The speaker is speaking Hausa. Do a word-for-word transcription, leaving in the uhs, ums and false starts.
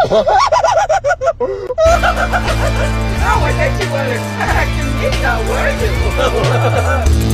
I would that you were attacking me, not were you?